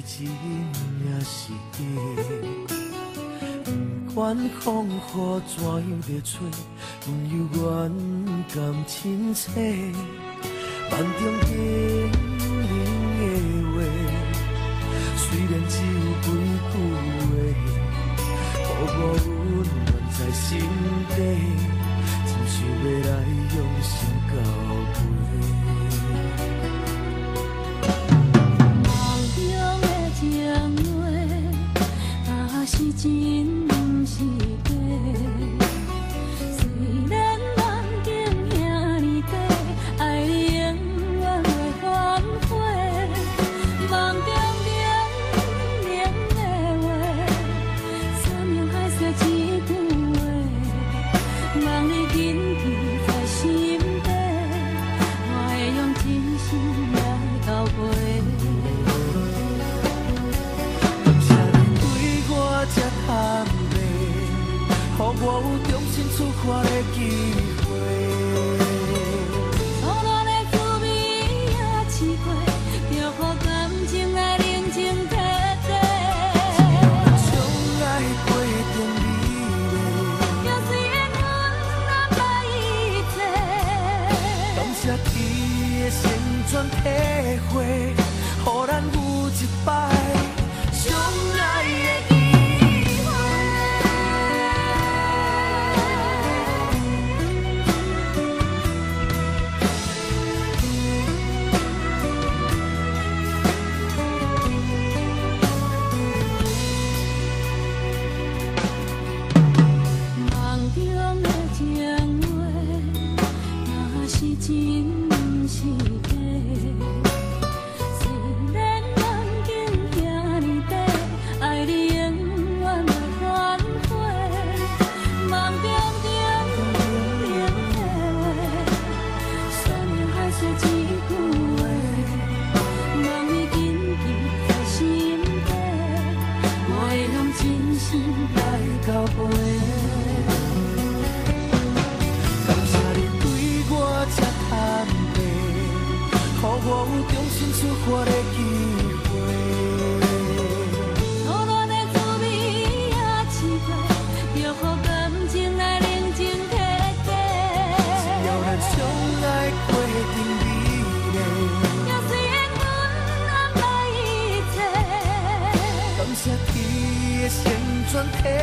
真也是假。不管风雨怎样在吹，朋友愿甘亲切。梦中经人的话，虽然只有几句话，抱我温暖在心底，真想要来用心交陪。是真不是假，虽然梦境遐尼短，爱你永远袂反悔。梦中冷冷的话，山盟海誓一句话，望你紧记在心底，我会用真心来交陪。才坦白，予我有重新出发的机会。初恋的滋味也试过，就予感情来冷静体贴。将来过程美丽，就虽然阮难捌一切。感谢你的成全体会，予咱有一摆相爱的。真不是假，虽然梦境遐尼短，爱你永远袂反悔。梦中冷冷的话，山盟海誓一句话，望你紧记在心底，我会用真心来交陪。予我有重新出发的机会。初恋的滋味也试过，就予感情来冷静体贴。只要咱相爱过程美丽，就虽然阮难捌一切。感谢你的成全体